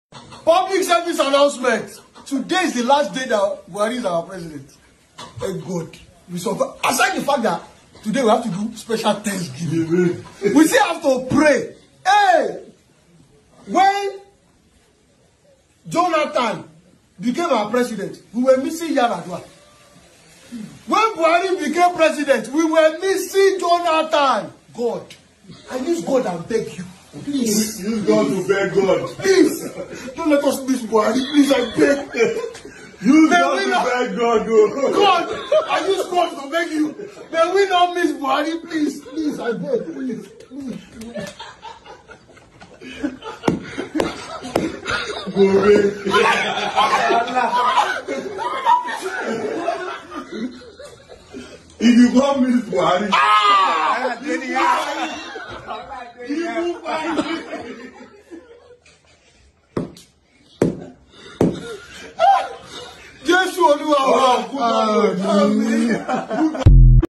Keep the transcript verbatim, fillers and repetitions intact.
Public service announcement. Today is the last day that Buhari is our president. Thank God. We survive. Aside the fact that today we have to do special Thanksgiving. We still have to pray. Hey! When Jonathan became our president, we were missing Yaradua. When Buhari became president, we were missing Jonathan. God, I use God and beg you. Please. Use God to beg God. Please. Don't let us miss Buhari. Please, I beg. Use May God to not... beg God. Oh. God, I use God to beg you. May we not miss Buhari. Please, please, I beg. Please, please. Buhari. If you come miss Buhari, ah! Jésù Olúwa wa.